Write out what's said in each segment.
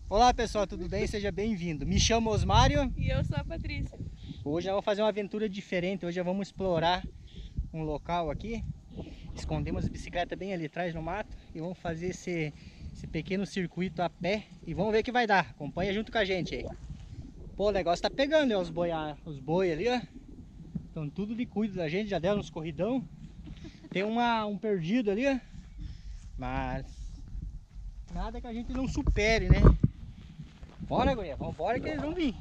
Olá pessoal, tudo bem? Seja bem-vindo. Me chamo Osmário. E eu sou a Patrícia. Hoje nós vamos fazer uma aventura diferente. Hoje nós vamos explorar um local aqui. Escondemos a bicicleta bem ali atrás no mato e vamos fazer esse pequeno circuito a pé e vamos ver o que vai dar. Acompanha junto com a gente aí. Pô, o negócio tá pegando, né? Os boi ali, ó. Estão tudo de cuido da gente, já deram uns corridão. Tem um perdido ali, ó. Mas nada que a gente não supere, né? Bora, guria, vamos embora que eles vão vir.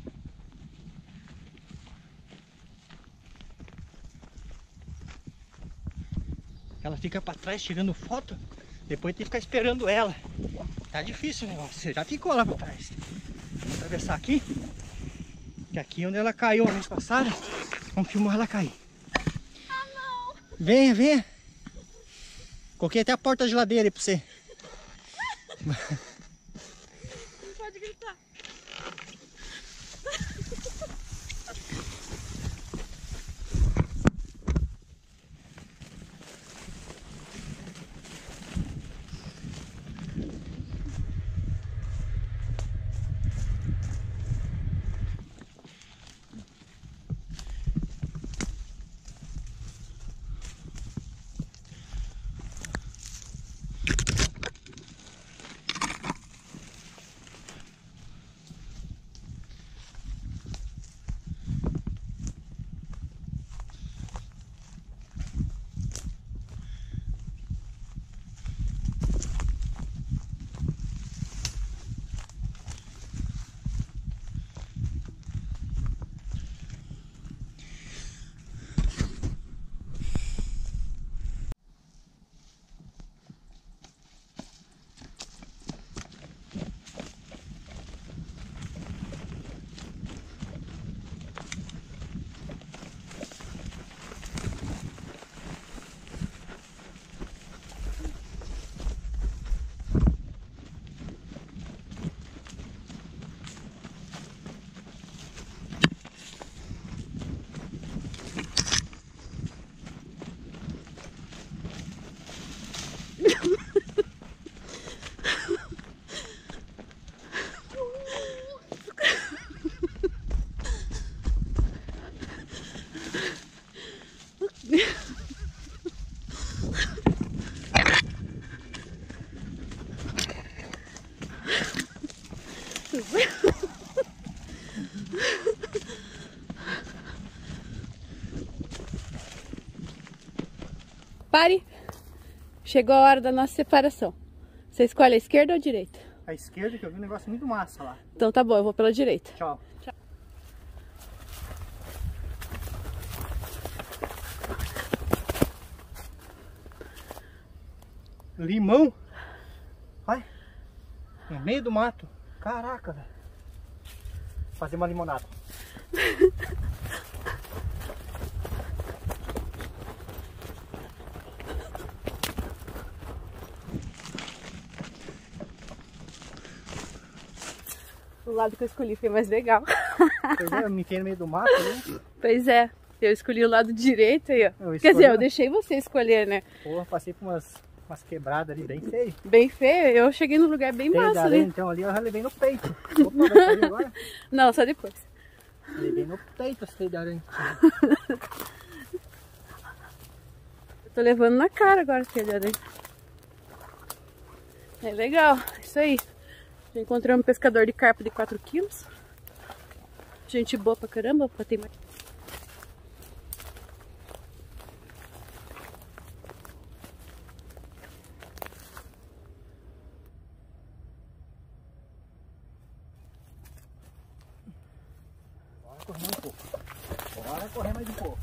Ela fica pra trás tirando foto, depois tem que ficar esperando ela. Tá difícil o negócio, você já ficou lá pra trás. Vamos atravessar aqui, que aqui é onde ela caiu a vez passada. Vamos filmar ela cair. Ah, não! Venha, venha. Coloquei até a porta da geladeira aí pra você. Não pode gritar. Pare! Chegou a hora da nossa separação. Você escolhe a esquerda ou a direita? A esquerda, que eu vi um negócio muito massa lá. Então tá bom, eu vou pela direita. Tchau. Tchau. Limão? Vai. No meio do mato. Caraca, velho. Fazer uma limonada. O lado que eu escolhi foi mais legal. Pois é, eu me enfiei no meio do mato, né? Pois é, eu escolhi o lado direito aí, ó. Eu Quer dizer, escolhi- eu deixei você escolher, né? Porra, passei por umas quebradas ali bem feias. Bem feio, eu cheguei num lugar bem Tem de massa areia, ali. então ali eu já levei no peito. Opa, vai cair agora? Não, só depois. Levei no peito as teias de aranha. Eu tô levando na cara agora, filha. É legal, isso aí. Já encontrei um pescador de carpa de 4 quilos. Gente boa pra caramba, pra ter mais. Bora correr mais um pouco. Bora correr mais um pouco.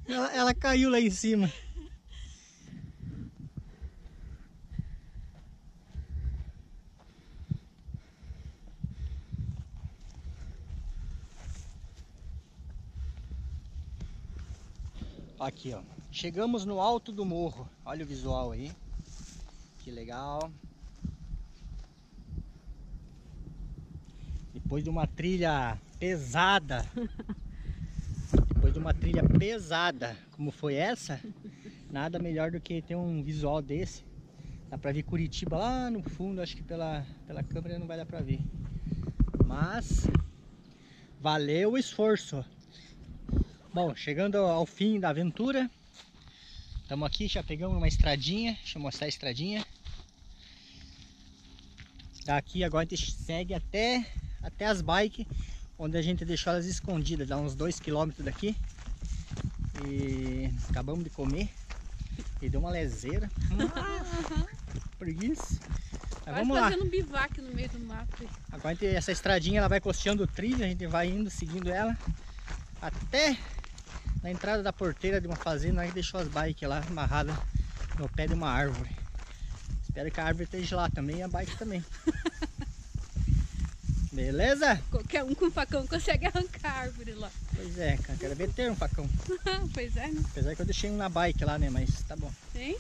Ela caiu lá em cima. Aqui, ó. Chegamos no alto do morro. Olha o visual aí. Que legal. Depois de uma trilha pesada. Depois de uma trilha pesada como foi essa, nada melhor do que ter um visual desse. Dá pra ver Curitiba lá no fundo. Acho que pela câmera não vai dar pra ver. Mas valeu o esforço. Bom, chegando ao fim da aventura. Estamos aqui, já pegamos uma estradinha. Deixa eu mostrar a estradinha. Daqui agora a gente segue até as bikes, onde a gente deixou elas escondidas. Dá uns 2 km daqui. E acabamos de comer. E deu uma leseira. Preguiça. Mas vamos lá. Fazendo um bivac no meio do mato. Agora essa estradinha ela vai costeando o trilho. A gente vai indo, seguindo ela até na entrada da porteira de uma fazenda. A gente deixou as bikes lá amarradas no pé de uma árvore. Espero que a árvore esteja lá também e a bike também. Beleza? Qualquer um com facão consegue arrancar a árvore lá. Pois é, cara, quero ver ter um facão. Pois é, né? Apesar que eu deixei um na bike lá, né? Mas tá bom. Hein?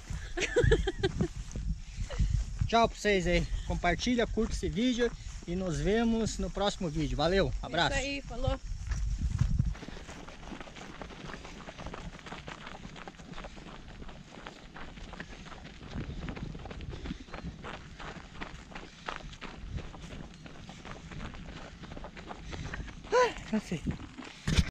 Tchau pra vocês aí. Compartilha, curta esse vídeo e nos vemos no próximo vídeo. Valeu, abraço. Isso aí, falou. Cansei.